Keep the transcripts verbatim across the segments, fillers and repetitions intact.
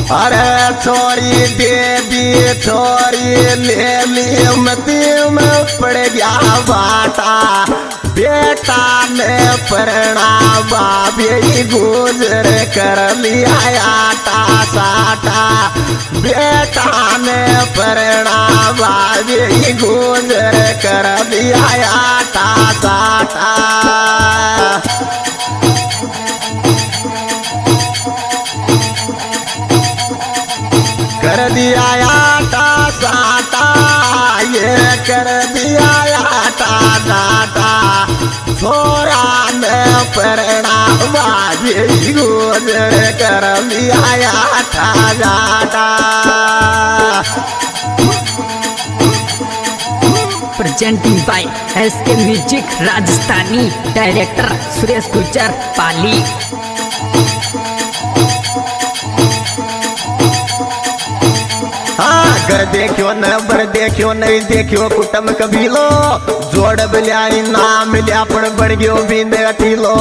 अरे छोरी दे दी छोरी ले ली मती में पड़ गया बाटा बेटा ने परना बाबी गुजर कर लिया आटा साटा बेटा ने परना बाबी गुजर कर लिया आटा साटा कर दिया आटा साटा ये कर दिया आटा साटा छोरा ने परना बाजी गुजर कर दिया आटा साटा। Presenting by S K music Rajasthani director Suresh Gurjar Pali. घर देखियो न बर देखियो नहीं देखियो कुटुंब कबीलो जोड़ बिलिया नाम मिलिया पण बढ़ गयो बींदे अटीलो।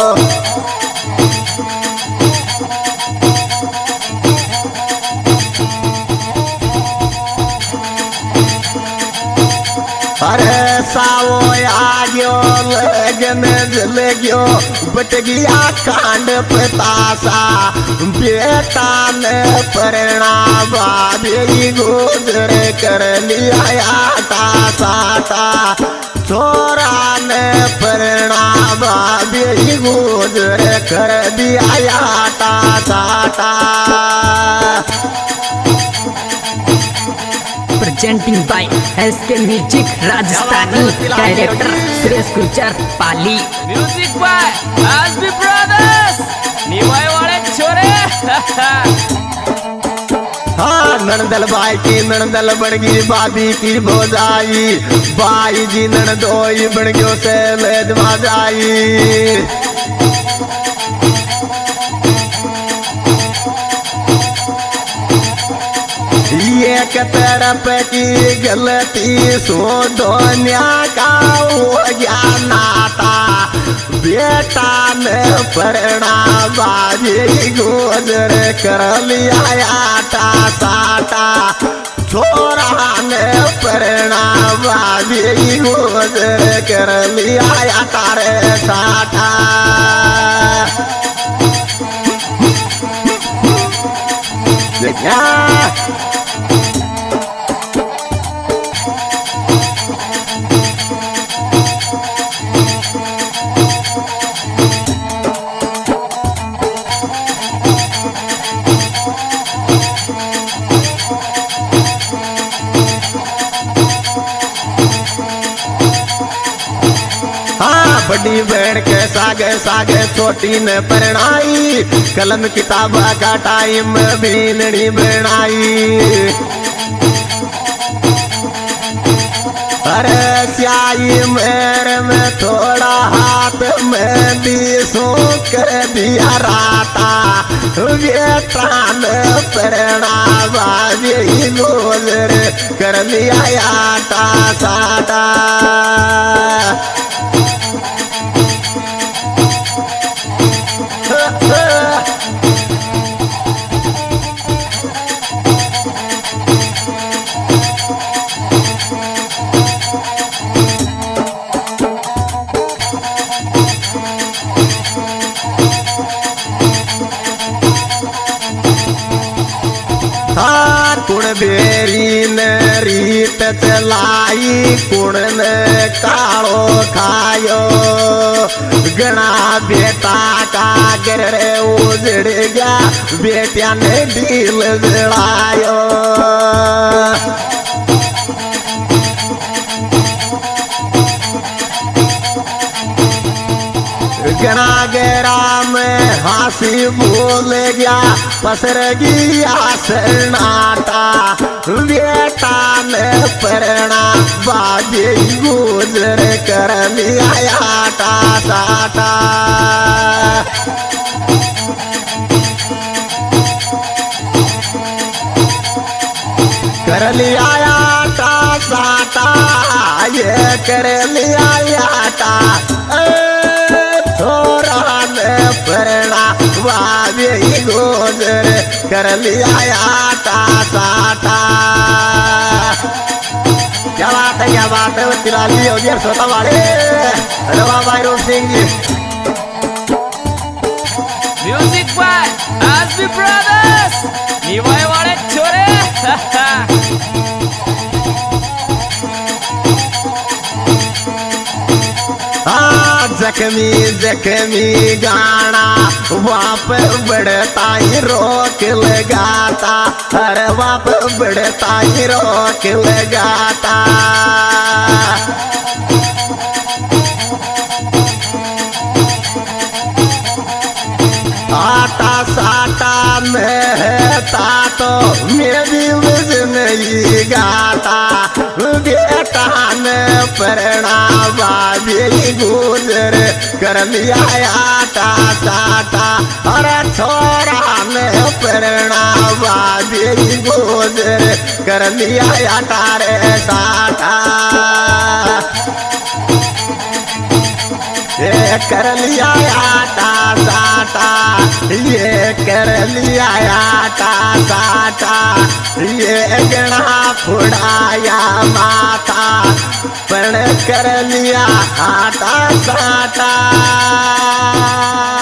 अरे सावो आ गयो लगन जल गयो बट गया कांड पतासा बेटा ने परना बाबी गुजर कर लिया आटा साटा छोरा ने परना बाबी गुजर कर दिया आटा साटा। Presenting by S K music Rajasthani director Suresh Gurjar Pali. Music by SB brothers Niwai वाले छोरे। हाँ नंदल बाई की नंदल बन गई बाबी की भोजाई बाई जी नंदोई बन गयो से लेद जाई। एक तरफ की गलती सो दुनिया का हो गया नाता बेटा ने परना बाजी गुजर कर लिया आटा साटा छोरा ने परना बाजी गुजर कर लिया आटा रे साटा। बड़ी बहन के सागे सागे छोटी ने परनाई कलम किताबा का टाइम भी नहीं बनाई। अरे स्याही मेरे में थोड़ा हाथ में दी सो कर दिया राता बेटा ने परना बाबी गुजर कर लिया आटा साटा। कुण बेरी ने रीत चलाई कुण ने कालो खायो गणा बेटा का गर उजड़ गया बेटिया ने दिल जड़ायो। गणा गेरा में हंसी बोल गया पसर गया सन्नाटा बेटा ने परना बाजी गुजर कर लिया आटा साटा। कर लिया आटा साटा ये कर लिया आटा थोड़ा ने परना बाबी गुजर कर लिया आटा साटा। क्या बात है क्या बात है तिराली हो गया सोता वाले रवा भाई Roop Singh ji. Music by SB brothers Niwai वाले छोरे। हाँ जख्मी जख्मी गाना वाप बढ़ता ही रोक लगाता, अरे वाप बढ़ता ही रोक लगाता। आटा साटा महता तो मैं भी मुझ नहीं गाता, बेटा ने प्रणामा भी गुजर कर लिया आटा साटा। अरे छोरा ने प्रणामा भी गुजर कर लिया आटा रे साटा। ये कर लिया आटा साटा, ये कर लिया आटा साटा, ये गणा फुड़ाया माथा पण कर लिया आटा साटा।